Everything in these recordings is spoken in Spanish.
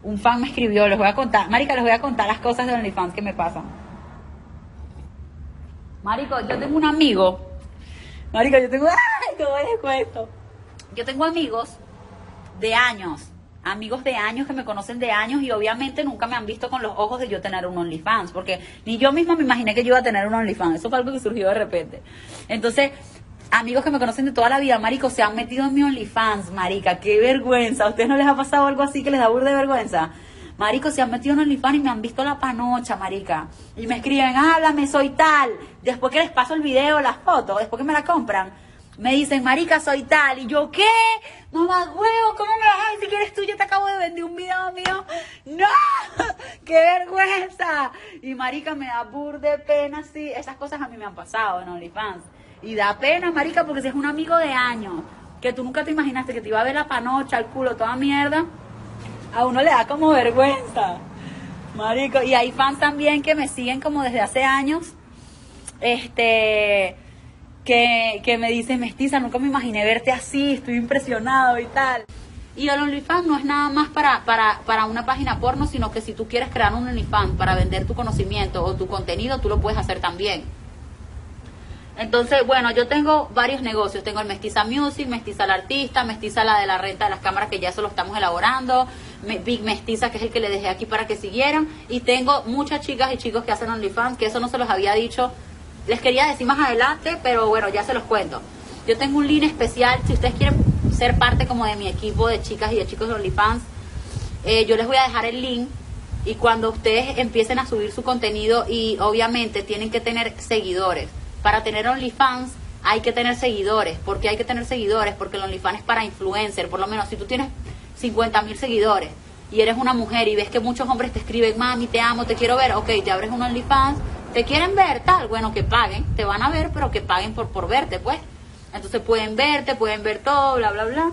Un fan me escribió, les voy a contar, marica, les voy a contar las cosas de OnlyFans que me pasan. Marico, yo tengo un amigo, marico, yo tengo, ¡ay, cómo les cuento! Yo tengo amigos de años que me conocen de años y obviamente nunca me han visto con los ojos de yo tener un OnlyFans, porque ni yo misma me imaginé que yo iba a tener un OnlyFans, eso fue algo que surgió de repente. Entonces, amigos que me conocen de toda la vida, marico, se han metido en mi OnlyFans, marica, qué vergüenza. ¿A ustedes no les ha pasado algo así que les da burda de vergüenza? Marico, se han metido en OnlyFans y me han visto la panocha, marica. Y me escriben, háblame, soy tal. Después que les paso el video, las fotos, después que me la compran, me dicen, marica, soy tal. Y yo, ¿qué? Mamá huevo, ¿cómo me vas a decir que eres tú? Yo te acabo de vender un video mío. ¡No! ¡Qué vergüenza! Y marica, me da burda de pena, sí. Esas cosas a mí me han pasado en OnlyFans. Y da pena, marica, porque si es un amigo de años, que tú nunca te imaginaste que te iba a ver la panocha, el culo, toda mierda, a uno le da como vergüenza, marico. Y hay fans también que me siguen como desde hace años, que me dicen, mestiza, nunca me imaginé verte así, estoy impresionado y tal. Y el OnlyFans no es nada más para una página porno, sino que si tú quieres crear un OnlyFans para vender tu conocimiento o tu contenido, tú lo puedes hacer también. Entonces, bueno, yo tengo varios negocios. Tengo el Mestiza Music, Mestiza la Artista, Mestiza la de la renta de las cámaras, que ya eso lo estamos elaborando, Big Mestiza, que es el que le dejé aquí para que siguieran. Y tengo muchas chicas y chicos que hacen OnlyFans, que eso no se los había dicho. Les quería decir más adelante, pero bueno, ya se los cuento. Yo tengo un link especial, si ustedes quieren ser parte como de mi equipo de chicas y de chicos de OnlyFans, yo les voy a dejar el link. Y cuando ustedes empiecen a subir su contenido, y obviamente tienen que tener seguidores. Para tener OnlyFans hay que tener seguidores. ¿Por qué hay que tener seguidores? Porque el OnlyFans es para influencer. Por lo menos si tú tienes 50,000 seguidores y eres una mujer y ves que muchos hombres te escriben, mami, te amo, te quiero ver, ok, te abres un OnlyFans, te quieren ver, tal, bueno, que paguen, te van a ver, pero que paguen por verte, pues. Entonces pueden verte, pueden ver todo, bla, bla, bla.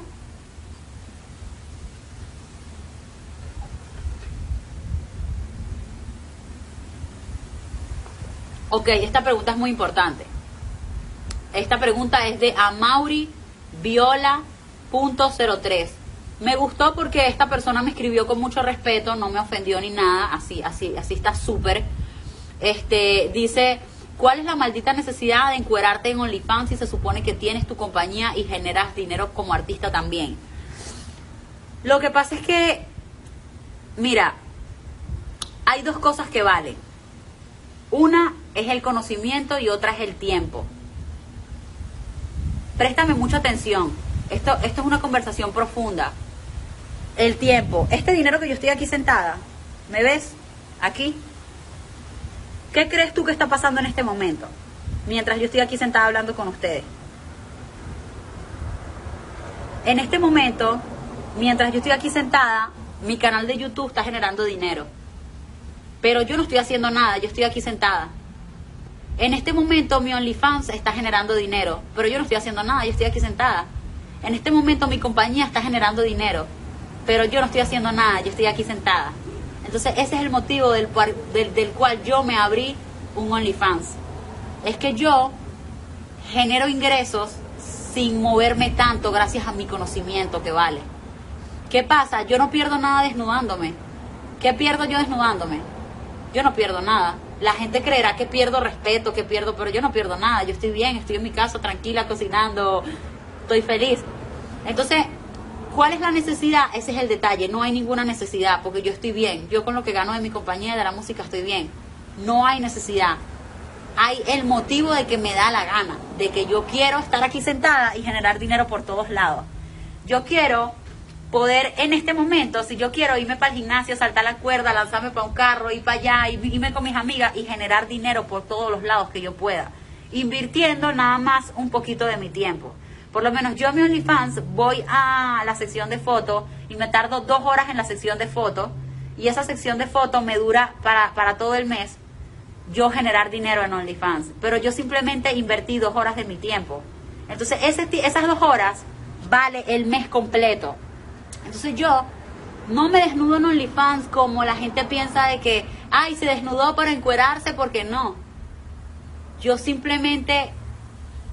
Ok, esta pregunta es muy importante. Esta pregunta es de amauriviola.03. Me gustó porque esta persona me escribió con mucho respeto, no me ofendió ni nada, así está súper. Dice, ¿cuál es la maldita necesidad de encuerarte en OnlyFans si se supone que tienes tu compañía y generas dinero como artista también? Lo que pasa es que, mira, hay dos cosas que valen. Una es el conocimiento y otra es el tiempo. Préstame mucha atención. Esto es una conversación profunda. El tiempo. Este dinero que yo estoy aquí sentada, ¿me ves? Aquí. ¿Qué crees tú que está pasando en este momento? Mientras yo estoy aquí sentada hablando con ustedes. En este momento, mientras yo estoy aquí sentada, mi canal de YouTube está generando dinero. Pero yo no estoy haciendo nada, yo estoy aquí sentada. En este momento mi OnlyFans está generando dinero, pero yo no estoy haciendo nada, yo estoy aquí sentada. En este momento mi compañía está generando dinero, pero yo no estoy haciendo nada, yo estoy aquí sentada. Entonces ese es el motivo del cual yo me abrí un OnlyFans. Es que yo genero ingresos sin moverme tanto gracias a mi conocimiento que vale. ¿Qué pasa? Yo no pierdo nada desnudándome. ¿Qué pierdo yo desnudándome? Yo no pierdo nada. La gente creerá que pierdo respeto, que pierdo, pero yo no pierdo nada. Yo estoy bien, estoy en mi casa tranquila, cocinando, estoy feliz. Entonces, ¿cuál es la necesidad? Ese es el detalle. No hay ninguna necesidad, porque yo estoy bien. Yo con lo que gano de mi compañía y de la música estoy bien. No hay necesidad. Hay el motivo de que me da la gana, de que yo quiero estar aquí sentada y generar dinero por todos lados. Yo quiero poder en este momento, si yo quiero irme para el gimnasio, saltar la cuerda, lanzarme para un carro, ir para allá, irme con mis amigas y generar dinero por todos los lados que yo pueda, invirtiendo nada más un poquito de mi tiempo. Por lo menos yo a mi OnlyFans voy a la sección de fotos y me tardo 2 horas en la sección de fotos, y esa sección de fotos me dura para todo el mes yo generar dinero en OnlyFans, pero yo simplemente invertí 2 horas de mi tiempo. Entonces esas 2 horas vale el mes completo. Entonces yo no me desnudo en OnlyFans como la gente piensa de que, ay, se desnudó para encuerarse, porque no. Yo simplemente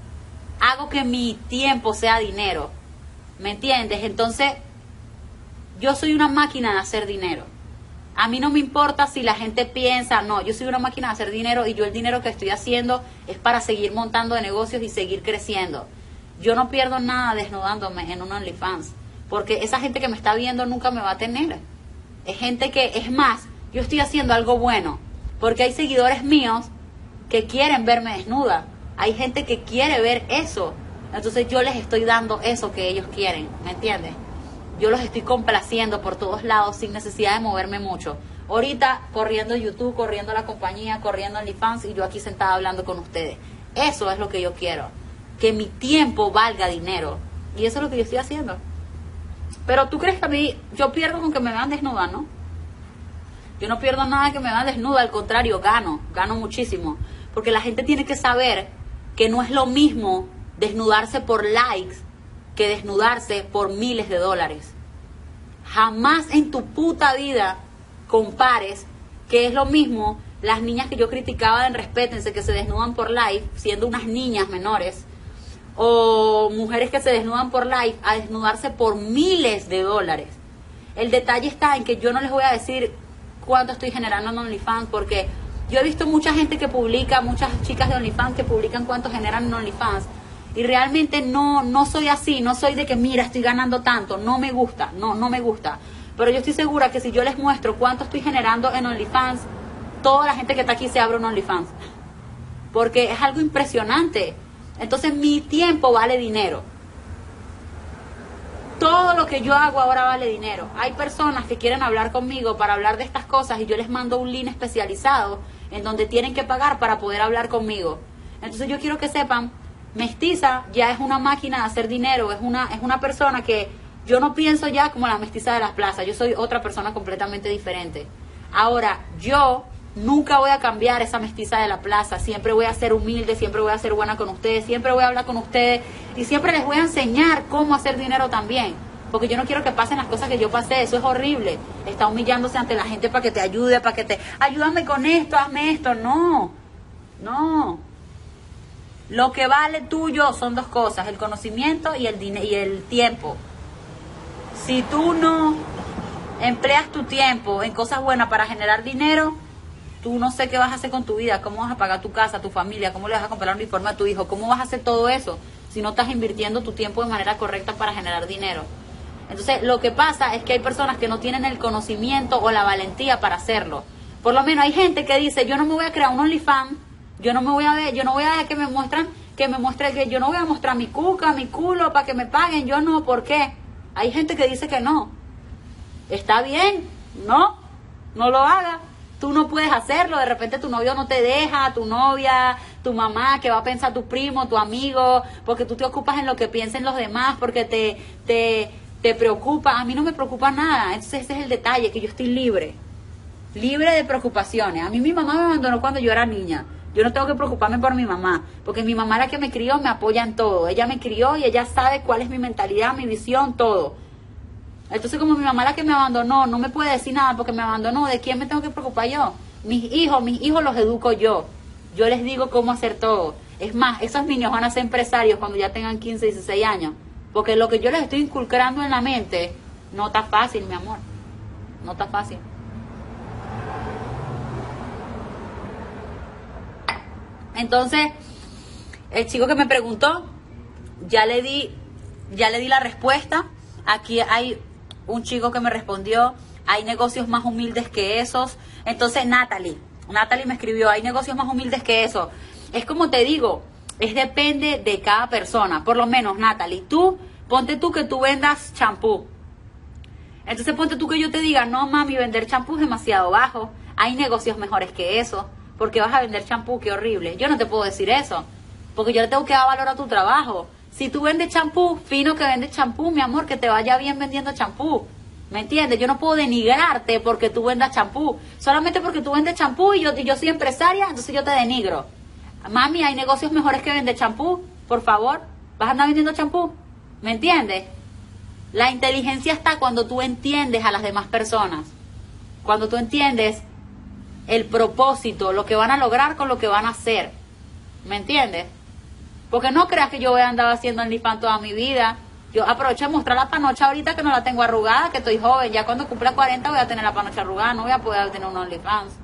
hago que mi tiempo sea dinero, ¿me entiendes? Entonces, yo soy una máquina de hacer dinero. A mí no me importa si la gente piensa, no, yo soy una máquina de hacer dinero y yo el dinero que estoy haciendo es para seguir montando de negocios y seguir creciendo. Yo no pierdo nada desnudándome en un OnlyFans, porque esa gente que me está viendo nunca me va a tener. Es gente que, es más, yo estoy haciendo algo bueno, porque hay seguidores míos que quieren verme desnuda. Hay gente que quiere ver eso. Entonces yo les estoy dando eso que ellos quieren, ¿me entiendes? Yo los estoy complaciendo por todos lados sin necesidad de moverme mucho. Ahorita corriendo YouTube, corriendo la compañía, corriendo OnlyFans y yo aquí sentada hablando con ustedes. Eso es lo que yo quiero. Que mi tiempo valga dinero. Y eso es lo que yo estoy haciendo. Pero tú crees que a mí, yo pierdo con que me vean desnuda, ¿no? Yo no pierdo nada que me vean desnuda, al contrario, gano muchísimo. Porque la gente tiene que saber que no es lo mismo desnudarse por likes que desnudarse por miles de dólares. Jamás en tu puta vida compares que es lo mismo las niñas que yo criticaba en Respétense, que se desnudan por live, siendo unas niñas menores, o mujeres que se desnudan por live, a desnudarse por miles de dólares. El detalle está en que yo no les voy a decir cuánto estoy generando en OnlyFans, porque yo he visto mucha gente que publica, muchas chicas de OnlyFans que publican cuánto generan en OnlyFans, y realmente no soy así, no soy de que mira, estoy ganando tanto, no me gusta, no me gusta. Pero yo estoy segura que si yo les muestro cuánto estoy generando en OnlyFans, toda la gente que está aquí se abre un OnlyFans. Porque es algo impresionante. Entonces mi tiempo vale dinero. Todo lo que yo hago ahora vale dinero. Hay personas que quieren hablar conmigo para hablar de estas cosas y yo les mando un link especializado en donde tienen que pagar para poder hablar conmigo. Entonces yo quiero que sepan, Mestiza ya es una máquina de hacer dinero, es una persona que yo no pienso ya como la mestiza de las plazas, yo soy otra persona completamente diferente. Ahora, yo nunca voy a cambiar esa mestiza de la plaza, siempre voy a ser humilde, siempre voy a ser buena con ustedes, siempre voy a hablar con ustedes y siempre les voy a enseñar cómo hacer dinero también, porque yo no quiero que pasen las cosas que yo pasé, eso es horrible, está humillándose ante la gente para que te ayude, para que te, ayúdame con esto, hazme esto, no. Lo que vale tuyo son dos cosas, el conocimiento y el tiempo. Si tú no empleas tu tiempo en cosas buenas para generar dinero, tú no sé qué vas a hacer con tu vida, cómo vas a pagar tu casa, tu familia, cómo le vas a comprar un uniforme a tu hijo, cómo vas a hacer todo eso si no estás invirtiendo tu tiempo de manera correcta para generar dinero. Entonces, lo que pasa es que hay personas que no tienen el conocimiento o la valentía para hacerlo. Por lo menos hay gente que dice, yo no me voy a crear un OnlyFans, yo no voy a dejar que me muestre que yo no voy a mostrar mi cuca, mi culo para que me paguen, yo no, ¿por qué? Hay gente que dice que no. Está bien, no lo hagas. Tú no puedes hacerlo, de repente tu novio no te deja, tu novia, tu mamá, que va a pensar tu primo, tu amigo, porque tú te ocupas en lo que piensen los demás, porque te preocupa. A mí no me preocupa nada, entonces ese es el detalle, que yo estoy libre de preocupaciones. A mí mi mamá me abandonó cuando yo era niña. Yo no tengo que preocuparme por mi mamá, porque mi mamá, la que me crió, me apoya en todo. Ella me crió y ella sabe cuál es mi mentalidad, mi visión, todo. Entonces, como mi mamá, la que me abandonó, no me puede decir nada porque me abandonó, ¿de quién me tengo que preocupar yo? Mis hijos los educo yo. Yo les digo cómo hacer todo. Es más, esos niños van a ser empresarios cuando ya tengan 15, 16 años. Porque lo que yo les estoy inculcando en la mente no está fácil, mi amor. No está fácil. Entonces, el chico que me preguntó, ya le di la respuesta. Aquí hay un chico que me respondió, hay negocios más humildes que esos. Entonces, Natalie me escribió, hay negocios más humildes que eso. Es como te digo, depende de cada persona. Por lo menos, Natalie, ponte tú que tú vendas champú. Entonces, ponte tú que yo te diga, no, mami, vender champú es demasiado bajo. Hay negocios mejores que eso. Porque vas a vender champú, qué horrible. Yo no te puedo decir eso, porque yo le tengo que dar valor a tu trabajo. Si tú vendes champú, fino que vendes champú, mi amor, que te vaya bien vendiendo champú. ¿Me entiendes? Yo no puedo denigrarte porque tú vendas champú. Solamente porque tú vendes champú y yo soy empresaria, entonces yo te denigro. Mami, hay negocios mejores que vender champú, por favor. ¿Vas a andar vendiendo champú? ¿Me entiendes? La inteligencia está cuando tú entiendes a las demás personas. Cuando tú entiendes el propósito, lo que van a lograr con lo que van a hacer. ¿Me entiendes? Porque no creas que yo voy a andar haciendo OnlyFans toda mi vida. Yo aprovecho de mostrar la panocha ahorita que no la tengo arrugada, que estoy joven. Ya cuando cumpla 40 voy a tener la panocha arrugada, no voy a poder tener un OnlyFans.